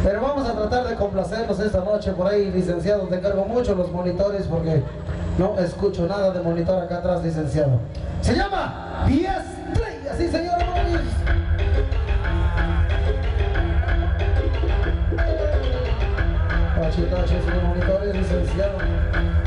Pero vamos a tratar de complacernos esta noche. Por ahí, licenciado, te cargo mucho los monitores porque no escucho nada de monitor acá atrás, licenciado. Se llama 10 estrellas, sí señor. Tache, tache, sus monitores, licenciado.